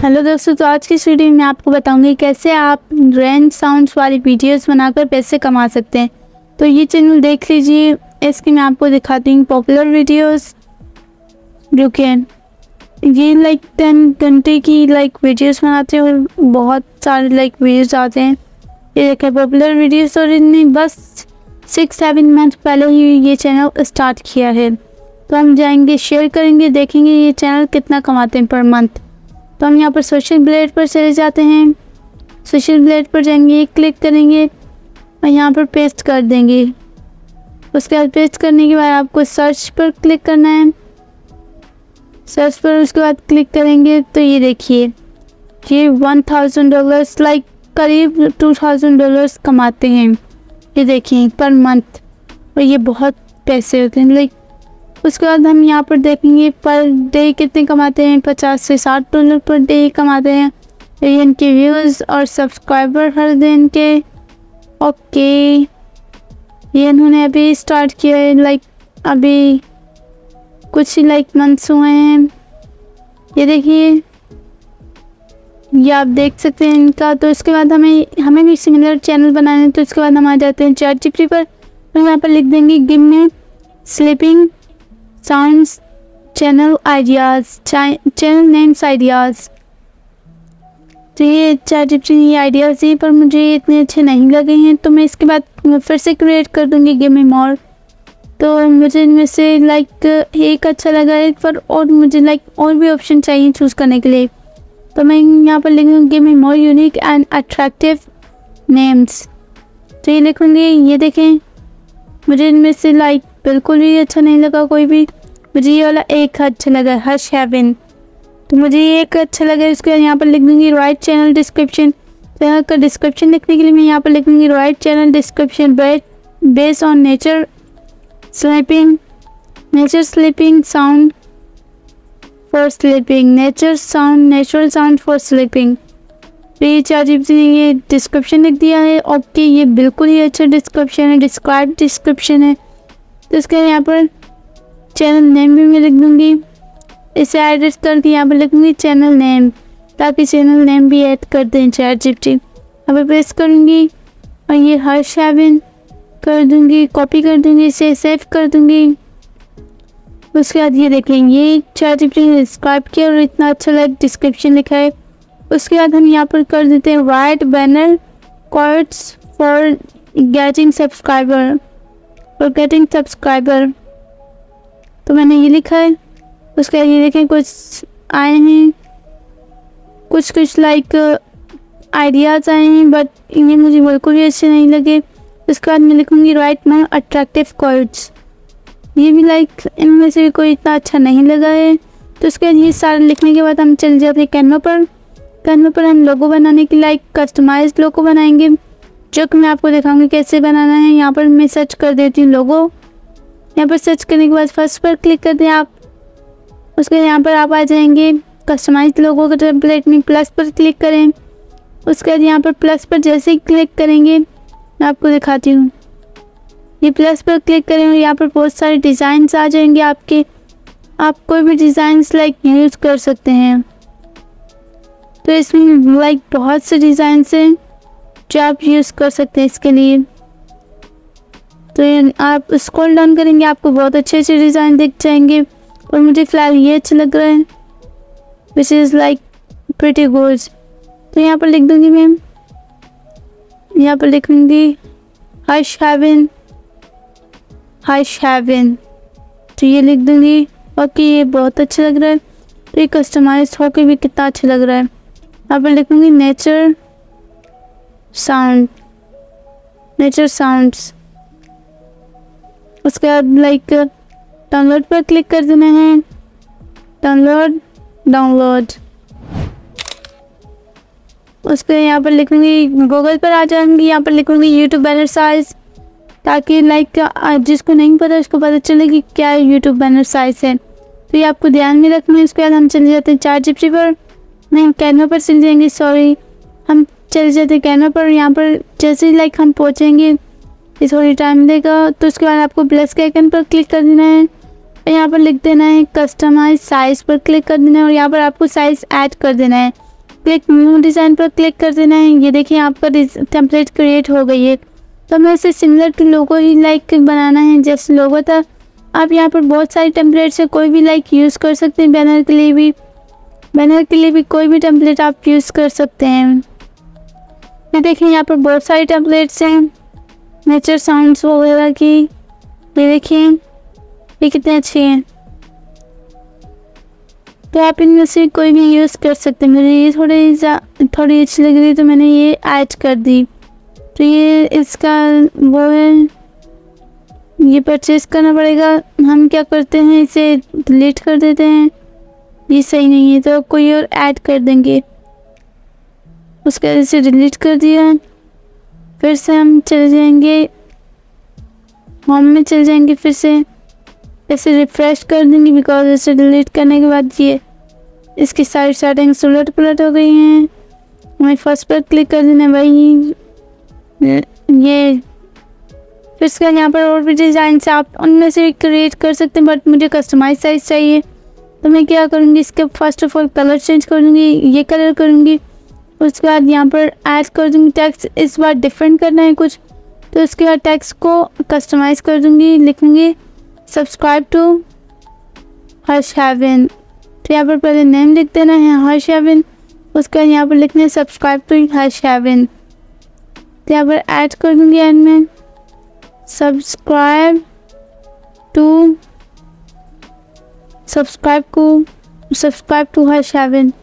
Hello दोस्तों, तो आज की इस वीडियो में आपको बताऊंगी कैसे आप रेंज साउंड्स वाली वीडियोस बनाकर पैसे कमा सकते हैं। तो ये चैनल देख लीजिए, इसकी मैं आपको दिखाती हूँ पॉपुलर वीडियोस जो कि ये 10 घंटे की वीडियोस बनाते हैं और बहुत सारे वीडियोस आते हैं। ये देखें पॉपुलर वीडियोस, और इनने बस 6-7 मंथ पहले ही ये चैनल स्टार्ट किया है। तो हम जाएंगे, शेयर करेंगे, देखेंगे ये चैनल कितना कमाते हैं पर मंथ। तो हम यहाँ पर सोशल ब्लेड पर चले जाते हैं। सोशल ब्लेड पर जाएंगे, क्लिक करेंगे और यहाँ पर पेस्ट कर देंगे। उसके बाद पेस्ट करने के बाद आपको सर्च पर क्लिक करना है। सर्च पर उसके बाद क्लिक करेंगे तो ये देखिए ये $1000 करीब $2000 कमाते हैं। ये देखिए पर मंथ, और ये बहुत पैसे होते हैं। उसके बाद हम यहाँ पर देखेंगे पर डे कितने कमाते हैं। $50 से $60 पर डे कमाते हैं। ये इनके व्यूज़ और सब्सक्राइबर हर दिन के। ओके, ये इन्होंने अभी स्टार्ट किया है, अभी कुछ ही मंथ्स हुए हैं। ये देखिए, ये आप देख सकते हैं इनका। तो इसके बाद हमें भी सिमिलर चैनल बनाने हैं। तो इसके बाद हम आ जाते हैं ChatGPT पर। तो यहाँ पर लिख देंगे give me sleeping sounds channel ideas, channel names ideas. तो ये ChatGPT ये आइडियाज़ दिए पर मुझे इतने अच्छे नहीं लगे हैं। तो मैं इसके बाद फिर से क्रिएट कर दूँगी गिव मी मोर। तो मुझे इनमें से एक अच्छा लगा है, पर और मुझे और भी ऑप्शन चाहिए चूज़ करने के लिए। तो मैं यहाँ पर लिखूँगी give me more unique and attractive names. तो ये लिखूँगी। ये देखें मुझे इनमें से बिल्कुल भी अच्छा नहीं लगा कोई भी। मुझे ये वाला एक अच्छा लगा, हर्ष हैवन। तो मुझे ये एक अच्छा लगा। इसके बाद यहाँ पर लिख दूँगी राइट चैनल डिस्क्रिप्शन। तो यहाँ का डिस्क्रिप्शन लिखने के लिए मैं यहाँ पर लिख दूँगी write channel description based on nature sleeping sound for sleeping, natural sound for sleeping. तो ये ChatGPT ने ये डिस्क्रिप्शन लिख दिया है। ओके, ये बिल्कुल ही अच्छा डिस्क्रिप्शन है, डिस्क्राइब डिस्क्रिप्शन है। तो इसके यहाँ पर चैनल नेम भी मैं लिख दूँगी। इसे एडिट करके यहाँ पर लिखूँगी चैनल नेम, ताकि चैनल नेम भी ऐड कर दें ChatGPT। यहाँ पर प्रेस करूँगी और ये हर्ष हैवन कर दूँगी, कॉपी कर दूँगी, इसे सेव कर दूँगी। उसके बाद ये देखें ये ChatGPT ने डिस्क्राइब किया और इतना अच्छा डिस्क्रिप्शन लिखा है। उसके बाद हम यहाँ पर कर देते हैं write banner codes for getting subscriber. तो मैंने ये लिखा है। उसके बाद ये देखें कुछ आए हैं, कुछ आइडियाज़ आए हैं, बट इन्हें मुझे बिल्कुल भी अच्छे नहीं लगे। उसके बाद मैं लिखूँगी राइट माई अट्रैक्टिव कोड्स। ये भी इनमें से भी कोई इतना अच्छा नहीं लगा है। तो उसके बाद ये सारे लिखने के बाद हम चल जाते हैं कैनवा पर। कैनवा पर हम लोगो बनाने की कस्टमाइज्ड लोगो बनाएंगे, जो कि मैं आपको दिखाऊंगी कैसे बनाना है। यहाँ पर मैं सर्च कर देती हूँ लोगो। यहाँ पर सर्च करने के बाद फर्स्ट पर क्लिक कर दें आप। उसके यहाँ पर आप आ जाएंगे कस्टमाइज्ड लोगो के टेम्पलेट में, प्लस पर क्लिक करें। उसके बाद यहाँ पर प्लस पर जैसे ही क्लिक करेंगे मैं आपको दिखाती हूँ। ये प्लस पर क्लिक करें और यहाँ पर बहुत सारे डिज़ाइंस आ जाएंगे आपके। आप कोई भी डिज़ाइंस यूज़ कर सकते हैं। तो इसमें बहुत से डिज़ाइंस हैं जो आप यूज़ कर सकते हैं इसके लिए। तो आप स्क्रॉल डाउन करेंगे, आपको बहुत अच्छे अच्छे डिज़ाइन दिख जाएंगे। और मुझे फ़िलहाल ये अच्छा लग रहा है, विच इज़ प्रिटी गुड। तो यहाँ पर लिख दूँगी मैम, यहाँ पर लिखूँगी हर्ष हैवन। तो ये लिख दूँगी। ओके, ये बहुत अच्छा लग रहा है। तो ये कस्टमाइज होकर भी कितना अच्छा लग रहा है। यहाँ पर लिखूँगी नेचर साउंड्स। उसके बाद डाउनलोड पर क्लिक कर देना है। डाउनलोड। उसके यहाँ पर लिखूँगी, गूगल पर आ जाऊँगी। यहाँ पर लिखूँगी यूट्यूब बैनर साइज़, ताकि जिसको नहीं पता उसको पता चले कि क्या यूट्यूब बैनर साइज़ है। तो ये आपको ध्यान में रखना है। उसके बाद हम चले जाते हैं ChatGPT पर, नहीं कैनवा पर चले जाएंगे, सॉरी हम चले जाते हैं कैनवा पर। यहाँ पर जैसे ही हम पहुँचेंगे, ये थोड़ी टाइम लेगा। तो उसके बाद आपको प्लस के आइकन पर क्लिक कर देना है। यहाँ पर लिख देना है कस्टमाइज साइज़ पर क्लिक कर देना है और यहाँ पर आपको साइज़ ऐड कर देना है। क्लिक न्यू डिज़ाइन पर क्लिक कर देना है। ये देखिए आपका टेम्पलेट क्रिएट हो गई है। तो हमें इसे सिमिलर टू लोगो ही लाइक बनाना है जैसे लोगो था। आप यहाँ पर बहुत सारे टेम्पलेट से कोई भी लाइक यूज़ कर सकते हैं। बैनर के लिए भी कोई भी टेम्पलेट आप यूज़ कर सकते हैं। ये देखिए यहाँ पर बहुत सारे टेम्पलेट्स हैं नेचर साउंड्स वगैरह की। ये देखिए ये कितने अच्छे हैं। तो आप इनमें से कोई भी यूज़ कर सकते हैं। मुझे ये थोड़ी अच्छी लग रही तो मैंने ये ऐड कर दी। तो ये इसका वो है, ये परचेज़ करना पड़ेगा। हम क्या करते हैं इसे डिलीट कर देते हैं, ये सही नहीं है तो कोई और ऐड कर देंगे। उसके वजह से डिलीट कर दिया। फिर से हम चले जाएंगे होम में, चले जाएंगे फिर से ऐसे रिफ़्रेश कर देंगे बिकॉज इसे डिलीट करने के बाद ये इसकी सारी सेटिंग्स उलट पुलट हो गई हैं। हमें फर्स्ट पर क्लिक कर देना है भाई। ये फिर इसका यहाँ पर और भी डिज़ाइन से आप उनमें से भी क्रिएट कर सकते हैं, बट मुझे कस्टमाइज साइज चाहिए तो मैं क्या करूँगी इसके first of all colour change कर दूँगी, ये कलर करूँगी। उसके बाद यहाँ पर ऐड कर दूँगी टेक्स्ट। इस बार डिफरेंट करना है कुछ तो उसके बाद टेक्स्ट को कस्टमाइज़ कर दूँगी, लिखूँगी सब्सक्राइब टू हर्ष हैवन। तो यहाँ पर पहले नेम लिख देना है हर्ष हैवन, उसके बाद यहाँ पर लिखना है सब्सक्राइब टू हर्ष हैवन। तो यहाँ पर ऐड कर दूँगी एंड में subscribe to Harsh heaven.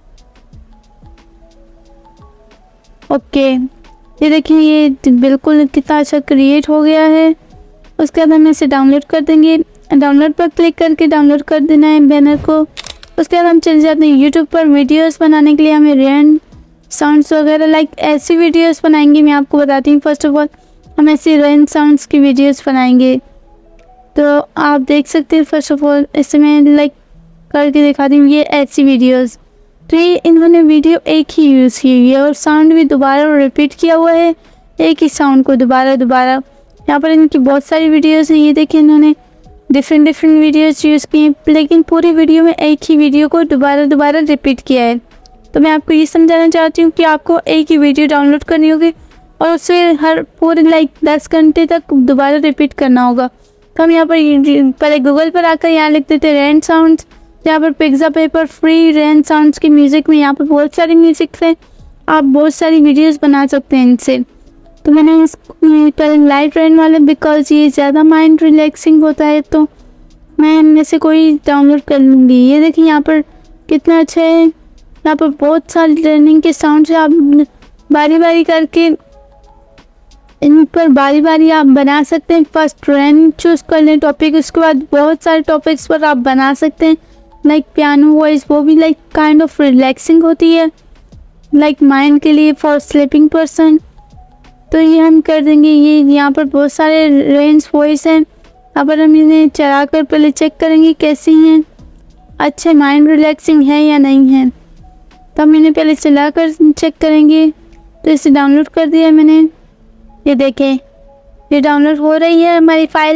Okay ये देखिए ये बिल्कुल कितना अच्छा क्रिएट हो गया है। उसके बाद हम इसे डाउनलोड कर देंगे। डाउनलोड पर क्लिक करके डाउनलोड कर देना है बैनर को। उसके बाद हम चले जाते हैं यूट्यूब पर। वीडियोस बनाने के लिए हमें रेन साउंड्स वगैरह लाइक ऐसी वीडियोस बनाएंगे। मैं आपको बताती हूँ फर्स्ट ऑफ ऑल हम ऐसी रेन साउंड्स की वीडियोस बनाएंगे। तो आप देख सकते हैं फर्स्ट ऑफ ऑल इसे मैं लाइक करके दिखाती हूँ। ये ऐसी वीडियोस तो ये इन्होंने वीडियो एक ही यूज़ की हुई है और साउंड भी दोबारा रिपीट किया हुआ है, एक ही साउंड को दोबारा। यहाँ पर इनकी बहुत सारी वीडियोस हैं। ये देखिए इन्होंने डिफरेंट वीडियोस यूज़ की हैं, लेकिन पूरी वीडियो में एक ही वीडियो को दोबारा रिपीट किया है। तो मैं आपको ये समझाना चाहती हूँ कि आपको एक ही वीडियो डाउनलोड करनी होगी और उसे हर पूरे लाइक 10 घंटे तक दोबारा रिपीट करना होगा। तो हम यहाँ पर पहले गूगल पर आकर यहाँ लिख देते हैं रेन साउंड्स। यहाँ पर Pixabay free rain sounds की म्यूज़िक में यहाँ पर बहुत सारी म्यूज़िक है, आप बहुत सारी वीडियोस बना सकते हैं इनसे। तो मैंने इसको लाइट रेन वाले बिकॉज ये ज़्यादा माइंड रिलैक्सिंग होता है तो मैं इनमें से कोई डाउनलोड कर लूँगी। ये देखिए यहाँ पर कितना अच्छा है। यहाँ पर बहुत सारे ट्रेनिंग के साउंड से आप बारी करके इन पर बारी आप बना सकते हैं। फर्स्ट ट्रेन चूज़ कर लें टॉपिक, उसके बाद बहुत सारे टॉपिक्स पर आप बना सकते हैं लाइक पियानो वॉइस, वो भी लाइक काइंड ऑफ रिलैक्सिंग होती है लाइक माइंड के लिए फॉर स्लीपिंग पर्सन। तो ये हम कर देंगे। ये यहाँ पर बहुत सारे रेंज वॉइस हैं। अब हम इन्हें चला कर पहले चेक करेंगे कैसी हैं, अच्छे माइंड रिलैक्सिंग है या नहीं है। तो हम इन्हें पहले चला कर चेक करेंगे। तो इसे डाउनलोड कर दिया मैंने। ये देखें ये डाउनलोड हो रही है हमारी फाइल।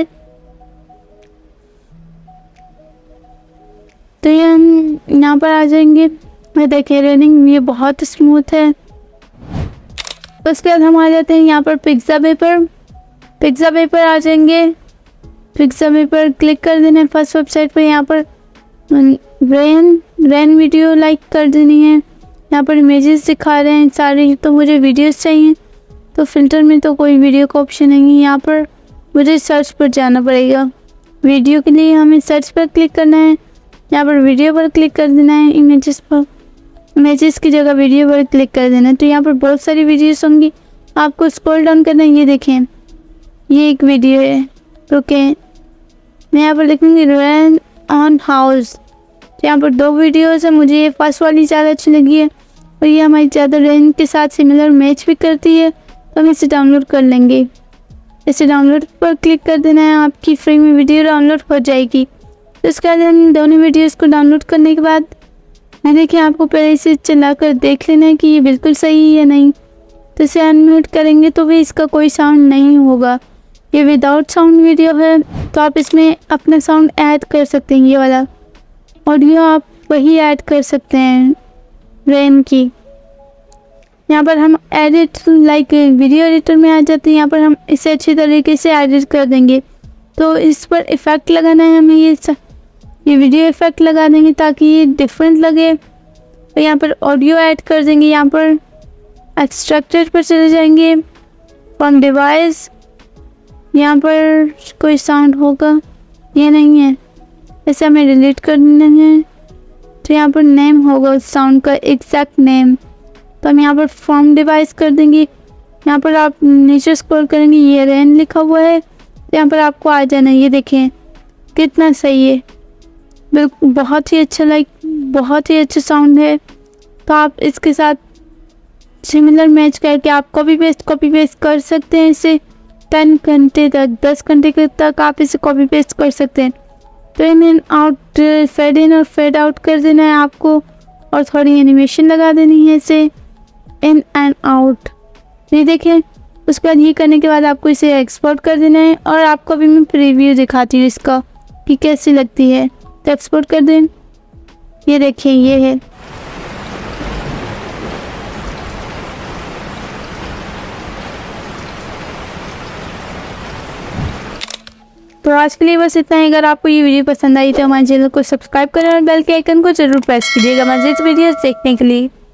तो ये हम यहाँ पर आ जाएंगे। ये देखिए रेनिंग ये बहुत स्मूथ है। उसके बाद हम आ जाते हैं यहाँ पर पिक्सा पेपर आ जाएंगे। पिक्सा पेपर क्लिक कर देना है फर्स्ट वेबसाइट पर। यहाँ पर रेन वीडियो लाइक कर देनी है। यहाँ पर इमेजेस दिखा रहे हैं सारे, तो मुझे वीडियोस चाहिए तो फ़िल्टर में तो कोई वीडियो का ऑप्शन नहीं है। यहाँ पर मुझे सर्च पर जाना पड़ेगा। वीडियो के लिए हमें सर्च पर क्लिक करना है। यहाँ पर वीडियो पर क्लिक कर देना है। इमेजेस की जगह वीडियो पर क्लिक कर देना है। तो यहाँ पर बहुत सारी वीडियोस होंगी, आपको स्क्रॉल डाउन करना है। ये देखें ये एक वीडियो है। ओके मैं यहाँ पर लिखूँगी रेन ऑन हाउस। तो यहाँ पर 2 वीडियोस है, मुझे ये फर्स्ट वाली ज़्यादा अच्छी लगी है और ये हमारी ज़्यादा रेन के साथ सिमिलर मैच भी करती है। तो हम इसे डाउनलोड कर लेंगे। इसे डाउनलोड पर क्लिक कर देना है, आपकी फ्री में वीडियो डाउनलोड हो जाएगी। तो इसके बाद हम दोनों वीडियोस को डाउनलोड करने के बाद मैं देखिए आपको पहले इसे चला कर देख लेना है कि ये बिल्कुल सही है या नहीं। तो इसे अनम्यूट करेंगे तो भी इसका कोई साउंड नहीं होगा। ये विदाउट साउंड वीडियो है तो आप इसमें अपना साउंड ऐड कर सकते हैं। ये वाला ऑडियो आप वही ऐड कर सकते हैं रेन की। यहाँ पर हम एडिट लाइक वीडियो एडिटर में आ जाते हैं। यहाँ पर हम इसे अच्छी तरीके से एडिट कर देंगे। तो इस पर इफ़ेक्ट लगाना है हमें, ये वीडियो इफ़ेक्ट लगा देंगे ताकि ये डिफरेंट लगे। और यहाँ पर ऑडियो ऐड कर देंगे। यहाँ पर एक्सट्रैक्टर पर चले जाएंगे, फ्रॉम डिवाइस। यहाँ पर कोई साउंड होगा, ये नहीं है, इसे हमें डिलीट कर देना है। तो यहाँ पर नेम होगा उस साउंड का, एग्जैक्ट नेम। तो हम यहाँ पर फ्रॉम डिवाइस कर देंगे। यहाँ पर आप नीचे स्क्रॉल करेंगे, ये रेन लिखा हुआ है, तो यहाँ पर आपको आ जाना है। ये देखें कितना सही है, बिल्कुल बहुत ही अच्छा, लाइक बहुत ही अच्छा साउंड है। तो आप इसके साथ सिमिलर मैच करके आप कॉपी पेस्ट कर सकते हैं। इसे 10 घंटे तक, 10 घंटे तक आप इसे कॉपी पेस्ट कर सकते हैं। तो इन आउट, फेड इन और फेड आउट कर देना है आपको, और थोड़ी एनिमेशन लगा देनी है इसे, इन एंड आउट। ये देखें, उसके बाद ये करने के बाद आपको इसे एक्सपोर्ट कर देना है। और आपको अभी मैं प्रीव्यू दिखाती हूँ इसका कि कैसी लगती है। तो एक्सपोर्ट कर दें, ये देखिए ये है। तो आज के लिए बस इतना ही। अगर आपको ये वीडियो पसंद आई तो हमारे चैनल को सब्सक्राइब करें और बेल के आइकन को जरूर प्रेस कीजिएगा मज़ीद वीडियोस देखने के लिए।